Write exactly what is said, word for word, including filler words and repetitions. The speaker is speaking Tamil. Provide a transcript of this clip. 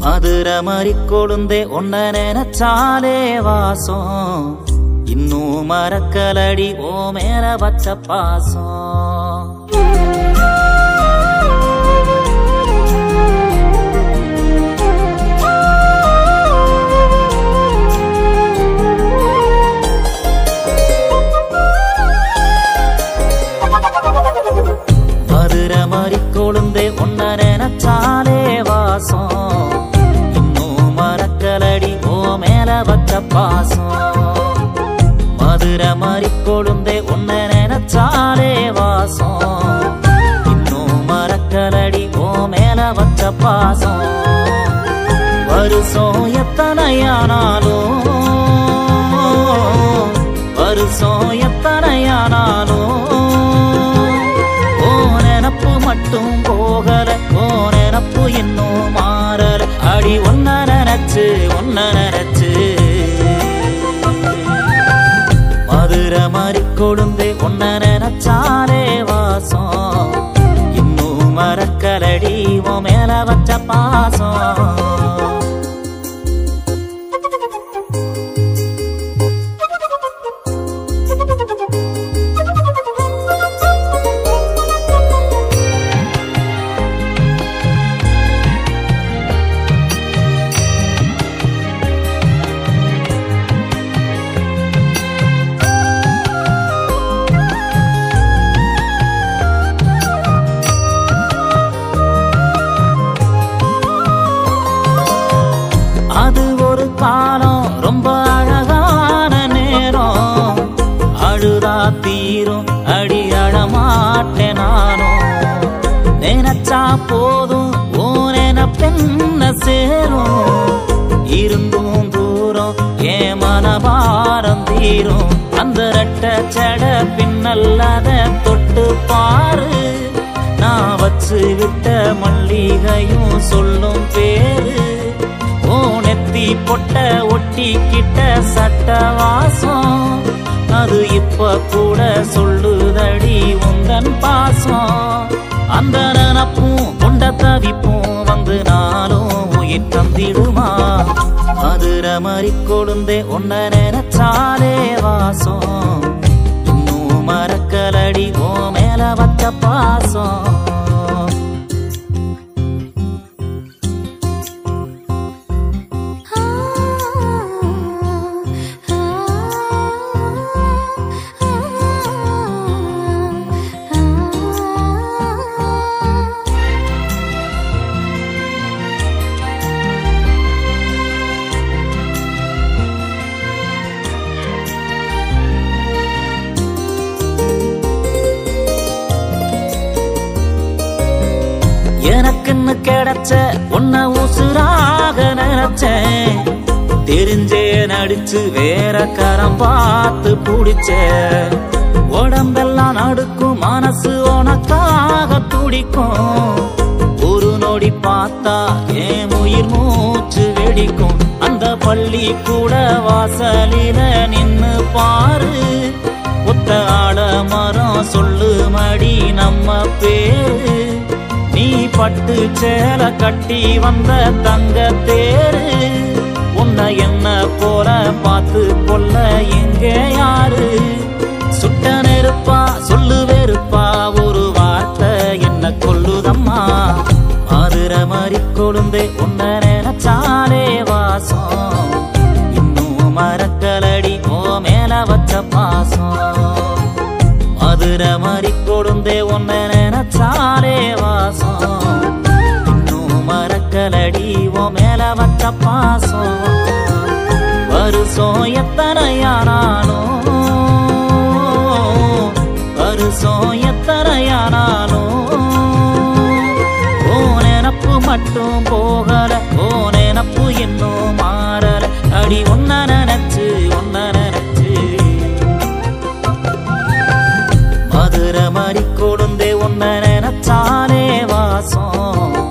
மதுரை மாதிரி கொழுந்தே ஒன்ன நினைச்சாலே வாசம் இன்னும் மறக்கலடி ஓ மேல வச்ச பாசம் மதுரை மாதிரி கொழுந்தே ஒன்ன நினைச்சாலே வாசம் இன்னும் மறக்கலடி ஓ மேல வச்ச பாசம் மதுரை மாதிரி கொழுந்தே ஒன்ன நினைச்சாலே வாசம் இன்னும் மறக்கலடி ஓ மேல வச்ச பாசம் வருஷம் எத்தனையானாலும் வருஷம் எத்தனையானாலும் ஓ நினப்பு மட்டும் போகல ஓ நினப்பு இன்னும் மாறல அடி ஒன்ன நினைச்சு ஒன்ன நினைச்சு மதுரை மாதிரி கொழுந்தே ஒன்ன நினைச்சாலே வாசம் இன்னும் மறக்கலடி ஓ மேல வச்ச பாசம் அது ஒரு காலம் ரொம்ப அழகான நேரம் அழுதா தீரும் அடி அழமாட்டேன் நானும் நினைச்சா போதும் ஓ நினைப்பென்ன சேரும் இருந்தும் தூரம் ஏன் மனபாரம் தீரும் அந்த ரெட்ட செட பின்னல்லாத தொட்டு பாரு நான் வச்சு விட்ட மல்லிகையும் சொல்லும் பேரு ஓ நெத்தி பொட்ட ஒட்டிக்கிட்ட சட்ட வாசம் அது இப்ப கூட சொல்லுதடி உந்தன் பாசம் அந்த நினப்பும் கொண்ட தவிப்பும் வந்து நாளும் உயிர் தந்திடுமா மதுரை மாதிரி கொழுந்தே ஒன்ன நினைச்சாலே வாசம் இன்னும் மறக்கலடி ஓ மேல வச்ச பாசம் எனக்குன்னு கிடைச்ச உன்ன உசுராக நினைச்சேன் தெரிஞ்சே நடிச்சு வேற கரம் பார்த்து பிடிச்ச உடம்பெல்லாம் நடுக்கும் மனசு உனக்காக துடிக்கும் ஒரு நொடி பார்த்தா என் உயிர் மூச்சு வெடிக்கும் அந்த பள்ளி கூட வாசலில நின்னு பாரு ஒத்த ஆட மரம் சொல்லு மடி நம்ம பேரு நீ பட்டு சேல கட்டி வந்த தங்க தேரு உன்னை என்ன போல பார்த்து கொள்ள எங்க யாரு சுட்ட நெருப்பா சொல்லு வெறுப்பா ஒரு வார்த்தை என்ன கொல்லுதம்மா மதுரை மாதிரி கொழுந்தே உன்ன நினைச்சாலே வாசம் இன்னும் மறக்கலடி ஓ மேல வச்ச பாசம் மதுரை மாதிரி கொழுந்தே உன்ன நினைச்சாலே வாசம் இன்னும் மறக்கலடி ஓ மேல வச்ச பாசம் வருஷம் எத்தனையானாலும் வருஷம் எத்தனையானாலும் ஓ நினப்பு மட்டும் போகல ஓ நினப்பு இன்னும் மாறல அடி ஒன்ன நினைச்சு ஒன்ன நினைச்சு மதுரை மாதிரி கொழுந்தே ஒன்ன நினைச்சாலே வாசம்